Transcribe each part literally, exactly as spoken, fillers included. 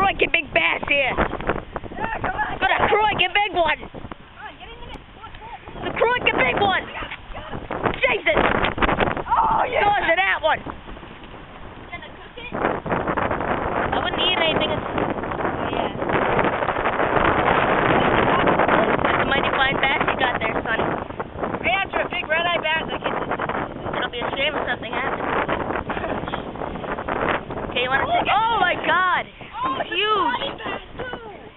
Croy, get big bass here. Yeah, come on. Got a Croy, get big one. Come on, get in the net. The Croy, get big one. Jesus. Oh, yeah. Saws of that one. Gonna cook it? I wouldn't eat anything. It's, Yeah. that's a mighty fine bass you got there, Sonny. Right after a big red-eye bass, I can just... It'll be a shame if something happens. Okay, you want to see? Oh my God! Oh, it's a Huge! body bass, too.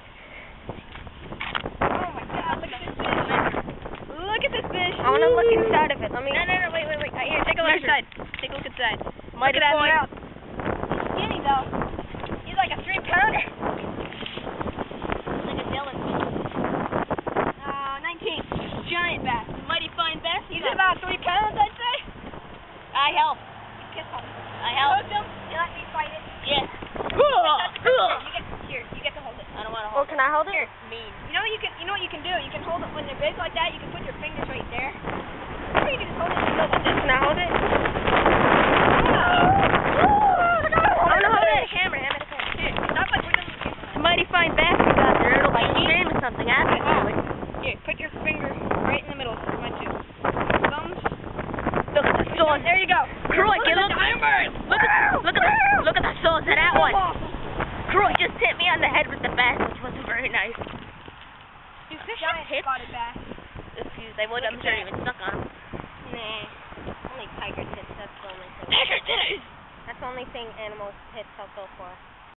Oh my God, look at this fish. Look at this fish. I want to look inside of it. Let me. No, no, no, wait, wait, wait. Uh, here, take a look Measure. inside. Take a look inside. Mighty look at that point. mouth. He's skinny, though. He's like a three-pounder. Like a Dylan. Uh, nineteen. Giant bass. Mighty fine bass. He's about three pounds, I'd say. I help. Kiss him. I help. Hook him. You let me fight it. Yeah. You get here. You get to hold it. I don't want to Oh, hold can I hold it? Here. Mean. You know you can. You know what you can do. You can hold it when they're big like that. You can put your fingers right there. Or you can just hold it still like this. Can I hold it? I'm gonna hold it. Hammer, hammer the camera. Here, stop like we're gonna. It's a mighty fine bass you got there. It'll be a shame if something happens to it. Here, put your finger right in the middle. Mine too. Thumbs. Look at the saws. There you go. Croy, get look. Look at Look at look at the look at the saws of that one. Croy just hit me on the head with the bass, which wasn't very nice. You fish Giant have hits. spotted bass. Excuse, they would. I'm sure he would suck on them. Nah. Only tiger tits. That's the only thing. Tiger titties. That's the only thing animals tits I'll go for.